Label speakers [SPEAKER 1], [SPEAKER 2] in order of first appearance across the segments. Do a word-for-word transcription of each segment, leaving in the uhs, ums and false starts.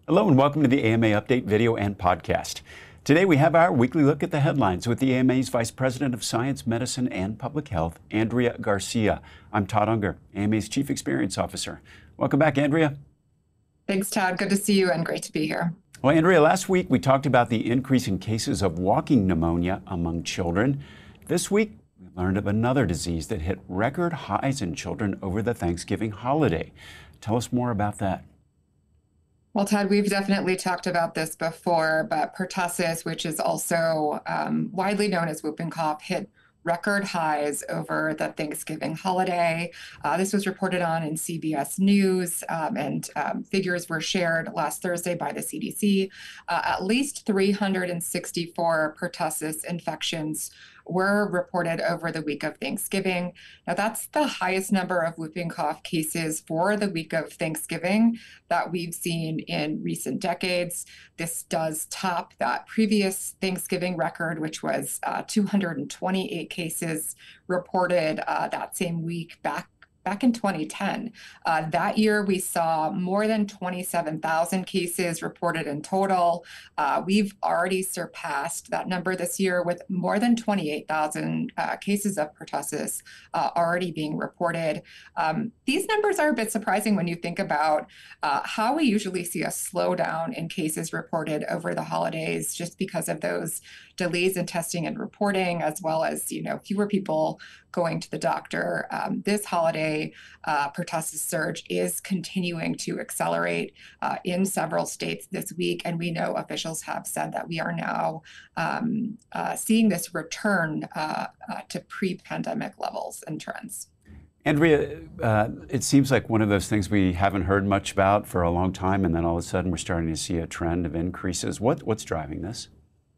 [SPEAKER 1] Hello and welcome to the A M A Update video and podcast. Today we have our weekly look at the headlines with the A M A's Vice President of Science, Medicine, and Public Health, Andrea Garcia. I'm Todd Unger, A M A's Chief Experience Officer. Welcome back, Andrea.
[SPEAKER 2] Thanks, Todd. Good to see you and great to be here.
[SPEAKER 1] Well, Andrea, last week we talked about the increase in cases of walking pneumonia among children. This week we learned of another disease that hit record highs in children over the Thanksgiving holiday. Tell us more about that.
[SPEAKER 2] Well, Todd, we've definitely talked about this before, but pertussis, which is also um, widely known as whooping cough, hit record highs over the Thanksgiving holiday. Uh, this was reported on in C B S News, um, and um, figures were shared last Thursday by the C D C. Uh, at least three hundred sixty-four pertussis infections were reported over the week of Thanksgiving. Now, that's the highest number of whooping cough cases for the week of Thanksgiving that we've seen in recent decades. This does top that previous Thanksgiving record, which was uh, two hundred twenty-eight cases reported uh, that same week back Back in twenty ten. Uh, that year, we saw more than twenty-seven thousand cases reported in total. Uh, we've already surpassed that number this year with more than twenty-eight thousand uh, cases of pertussis uh, already being reported. Um, these numbers are a bit surprising when you think about uh, how we usually see a slowdown in cases reported over the holidays just because of those delays in testing and reporting, as well as, you know, fewer people going to the doctor. Um, this holiday, uh, pertussis surge is continuing to accelerate uh, in several states this week, and we know officials have said that we are now um, uh, seeing this return uh, uh, to pre-pandemic levels and trends.
[SPEAKER 1] Andrea, uh, it seems like one of those things we haven't heard much about for a long time, and then all of a sudden we're starting to see a trend of increases. What, what's driving this?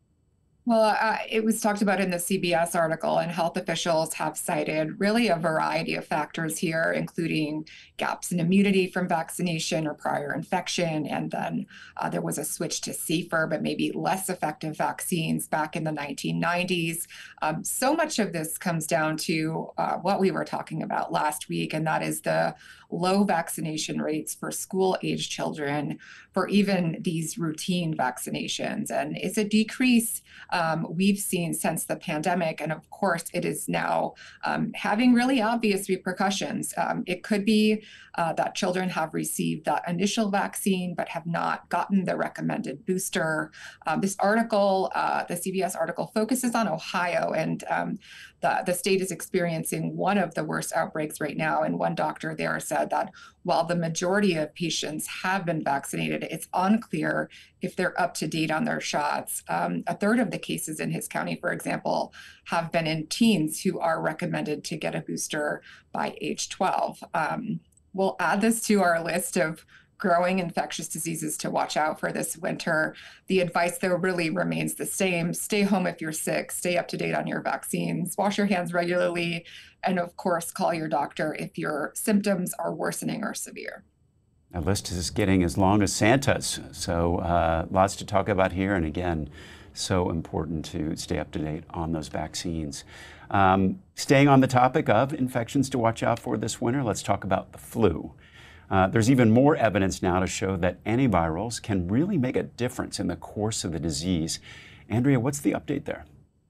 [SPEAKER 2] Well, uh, it was talked about in the C B S article, and health officials have cited really a variety of factors here, including gaps in immunity from vaccination or prior infection. And then uh, there was a switch to safer, but maybe less effective vaccines back in the nineteen nineties. Um, so much of this comes down to uh, what we were talking about last week, and that is the low vaccination rates for school-age children for even these routine vaccinations. And it's a decrease um, we've seen since the pandemic. And of course, it is now um, having really obvious repercussions. Um, it could be uh, that children have received that initial vaccine, but have not gotten the recommended booster. Um, this article, uh, the C B S article, focuses on Ohio, and um, the, the state is experiencing one of the worst outbreaks right now. And one doctor there said that while the majority of patients have been vaccinated, it's unclear if they're up to date on their shots. Um, a third of the cases in his county, for example, have been in teens who are recommended to get a booster by age twelve. Um, we'll add this to our list of growing infectious diseases to watch out for this winter. The advice, though, really remains the same. Stay home if you're sick, stay up to date on your vaccines, wash your hands regularly, and of course, call your doctor if your symptoms are worsening or severe.
[SPEAKER 1] Our list is getting as long as Santa's, so uh, lots to talk about here, and again, so important to stay up to date on those vaccines. Um, staying on the topic of infections to watch out for this winter, let's talk about the flu. Uh, there's even more evidence now to show that antivirals can really make a difference in the course of the disease. Andrea, what's the update there?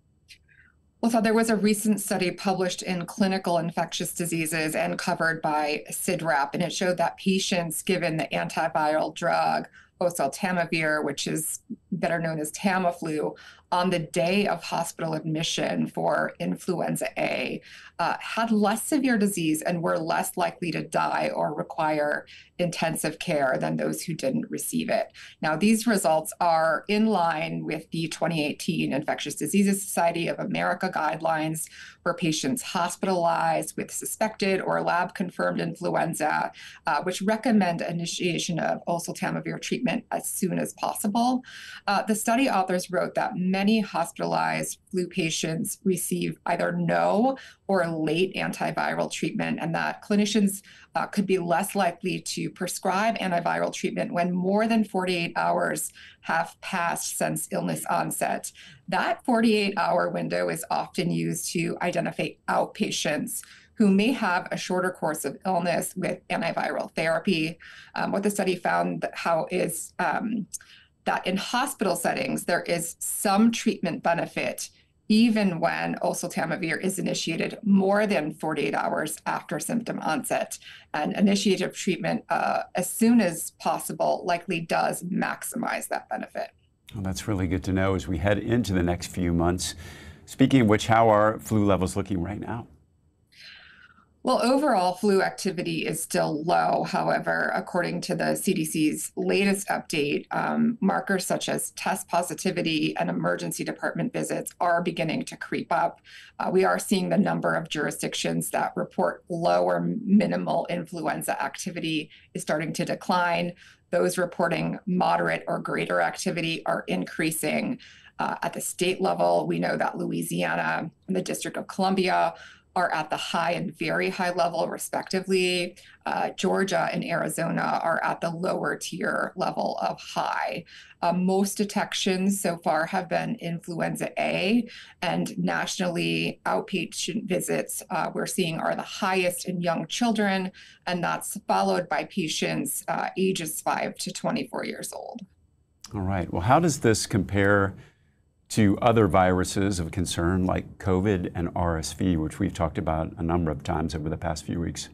[SPEAKER 2] Well, so there was a recent study published in Clinical Infectious Diseases and covered by C I D RAP, and it showed that patients given the antiviral drug oseltamivir, which is better known as Tamiflu, on the day of hospital admission for influenza A, uh, had less severe disease and were less likely to die or require intensive care than those who didn't receive it. Now, these results are in line with the twenty eighteen Infectious Diseases Society of America guidelines for patients hospitalized with suspected or lab-confirmed influenza, uh, which recommend initiation of oseltamivir treatment as soon as possible. Uh, the study authors wrote that many hospitalized flu patients receive either no or late antiviral treatment, and that clinicians uh, could be less likely to prescribe antiviral treatment when more than forty-eight hours have passed since illness onset. That forty-eight hour window is often used to identify outpatients who may have a shorter course of illness with antiviral therapy. Um, what the study found that how is um, that in hospital settings, there is some treatment benefit even when oseltamivir is initiated more than forty-eight hours after symptom onset. And initiative treatment uh, as soon as possible likely does maximize that benefit.
[SPEAKER 1] Well, that's really good to know as we head into the next few months. Speaking of which, how are flu levels looking right now?
[SPEAKER 2] Well, overall flu activity is still low. However, according to the C D C's latest update, um, markers such as test positivity and emergency department visits are beginning to creep up. Uh, we are seeing the number of jurisdictions that report low or minimal influenza activity is starting to decline. Those reporting moderate or greater activity are increasing. Uh, at the state level, we know that Louisiana and the District of Columbia are at the high and very high level, respectively. Uh, Georgia and Arizona are at the lower tier level of high. Uh, most detections so far have been influenza A, and nationally, outpatient visits uh, we're seeing are the highest in young children, and that's followed by patients uh, ages five to twenty-four years old.
[SPEAKER 1] All right. Well, how does this compare to other viruses of concern like COVID and R S V, which we've talked about a number of times over the past few weeks?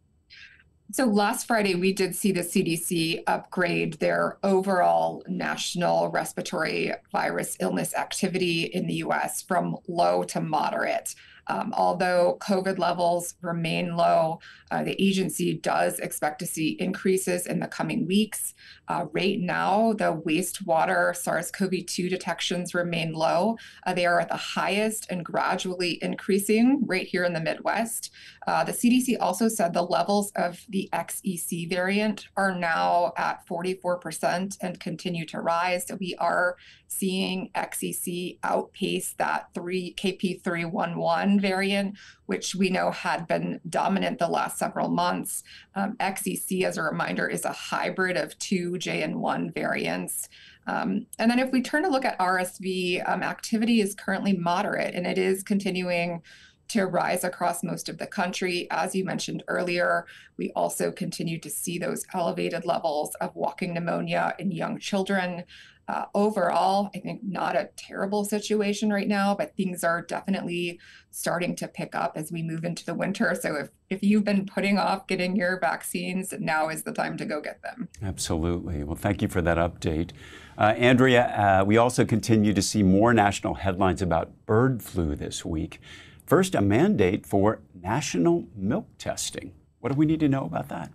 [SPEAKER 2] So last Friday, we did see the C D C upgrade their overall national respiratory virus illness activity in the U S from low to moderate. Um, although COVID levels remain low, uh, the agency does expect to see increases in the coming weeks. Uh, right now, the wastewater SARS CoV two detections remain low. Uh, they are at the highest and gradually increasing right here in the Midwest. Uh, the C D C also said the levels of the X E C variant are now at forty-four percent and continue to rise. So we are seeing X E C outpace that three K P three eleven variant, which we know had been dominant the last several months. Um, X E C, as a reminder, is a hybrid of two J N one variants. Um, and then if we turn to look at R S V, um, activity is currently moderate, and it is continuing to rise across most of the country. As you mentioned earlier, we also continue to see those elevated levels of walking pneumonia in young children. Uh, overall, I think not a terrible situation right now, but things are definitely starting to pick up as we move into the winter. So if, if you've been putting off getting your vaccines, now is the time to go get them.
[SPEAKER 1] Absolutely. Well, thank you for that update. Uh, Andrea, uh, we also continue to see more national headlines about bird flu this week. First, a mandate for national milk testing. What do we need to know about that?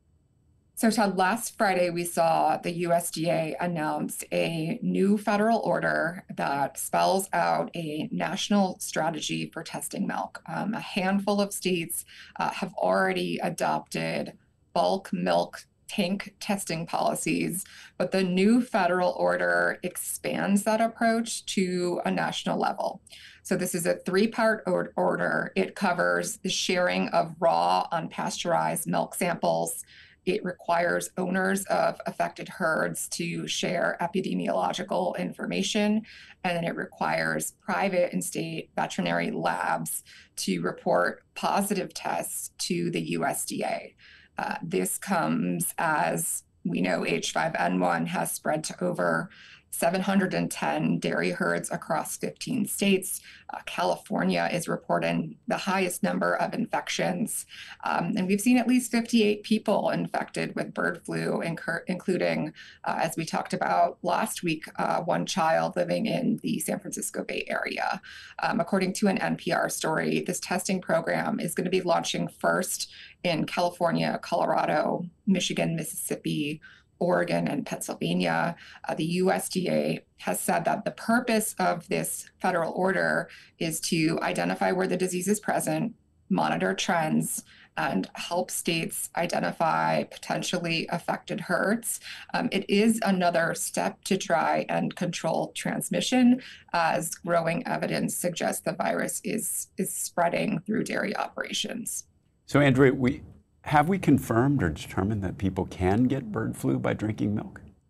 [SPEAKER 2] So Todd, last Friday, we saw the U S D A announce a new federal order that spells out a national strategy for testing milk. Um, a handful of states uh, have already adopted bulk milk tank testing policies, but the new federal order expands that approach to a national level. So this is a three-part or order. It covers the sharing of raw, unpasteurized milk samples. It requires owners of affected herds to share epidemiological information, and then it requires private and state veterinary labs to report positive tests to the U S D A. Uh, this comes as we know H five N one has spread to over seven hundred ten dairy herds across fifteen states. Uh, California is reporting the highest number of infections. Um, and we've seen at least fifty-eight people infected with bird flu, incur- including, uh, as we talked about last week, uh, one child living in the San Francisco Bay Area. Um, according to an N P R story, this testing program is going to be launching first in California, Colorado, Michigan, Mississippi, Oregon, and Pennsylvania. Uh, the U S D A has said that the purpose of this federal order is to identify where the disease is present, monitor trends, and help states identify potentially affected herds. Um, it is another step to try and control transmission, as growing evidence suggests the virus is, is spreading through dairy operations.
[SPEAKER 1] So, Andrea, we Have we confirmed or determined that people can get bird flu by drinking milk?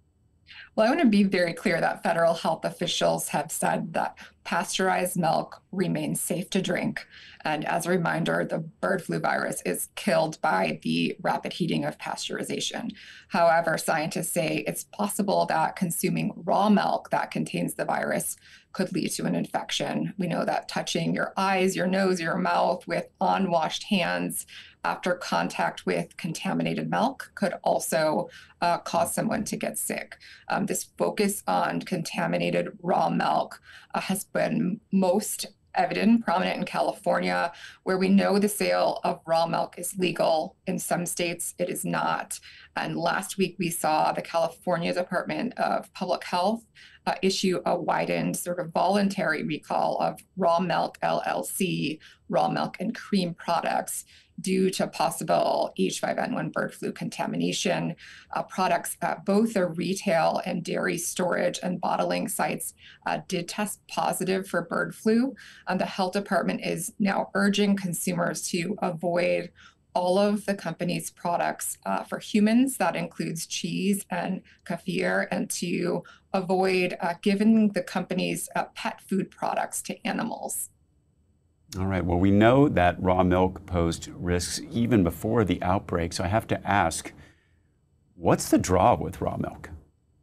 [SPEAKER 2] Well, I want to be very clear that federal health officials have said that pasteurized milk remains safe to drink. And as a reminder, the bird flu virus is killed by the rapid heating of pasteurization. However, scientists say it's possible that consuming raw milk that contains the virus could lead to an infection. We know that touching your eyes, your nose, your mouth with unwashed hands after contact with contaminated milk could also uh, cause someone to get sick. Um, this focus on contaminated raw milk uh, has been most evident, prominent in California, where we know the sale of raw milk is legal. In some states, it is not. And last week, we saw the California Department of Public Health uh, issue a widened sort of voluntary recall of raw Milk L L C, raw milk and cream products due to possible H five N one bird flu contamination. Uh, products at both the retail and dairy storage and bottling sites uh, did test positive for bird flu. And the health department is now urging consumers to avoid all of the company's products uh, for humans. That includes cheese and kefir, and to avoid uh, giving the company's uh, pet food products to animals.
[SPEAKER 1] All right, well, we know that raw milk posed risks even before the outbreak, so I have to ask, what's the draw with raw milk?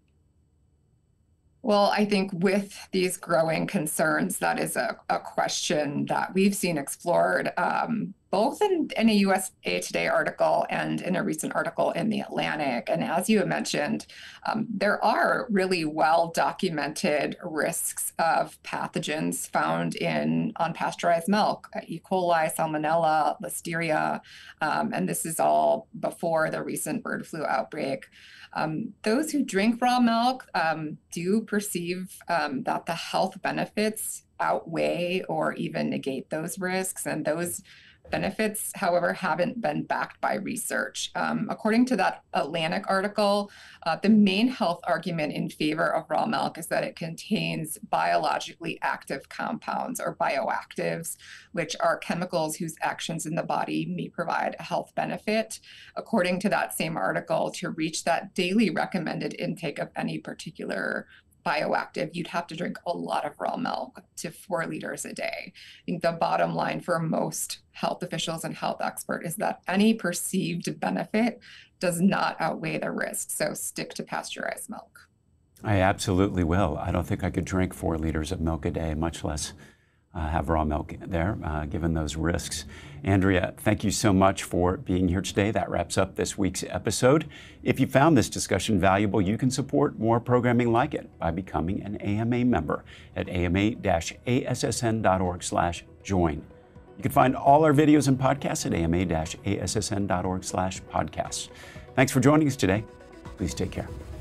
[SPEAKER 2] Well, I think with these growing concerns, that is a, a question that we've seen explored um, both in, in a U S D A Today article and in a recent article in The Atlantic. And as you mentioned, um, there are really well-documented risks of pathogens found in unpasteurized milk, E. coli, salmonella, listeria, um, and this is all before the recent bird flu outbreak. Um, those who drink raw milk um, do perceive um, that the health benefits outweigh or even negate those risks, and those benefits, however, haven't been backed by research. Um, according to that Atlantic article, uh, the main health argument in favor of raw milk is that it contains biologically active compounds, or bioactives, which are chemicals whose actions in the body may provide a health benefit. According to that same article, to reach that daily recommended intake of any particular bioactive, you'd have to drink a lot of raw milk, to four liters a day. I think the bottom line for most health officials and health experts is that any perceived benefit does not outweigh the risk. So stick to pasteurized milk.
[SPEAKER 1] I absolutely will. I don't think I could drink four liters of milk a day, much less uh, have raw milk there, uh, given those risks. Andrea, thank you so much for being here today. That wraps up this week's episode. If you found this discussion valuable, you can support more programming like it by becoming an A M A member at ama-assn.org slash join. You can find all our videos and podcasts at ama-assn.org slash podcasts. Thanks for joining us today. Please take care.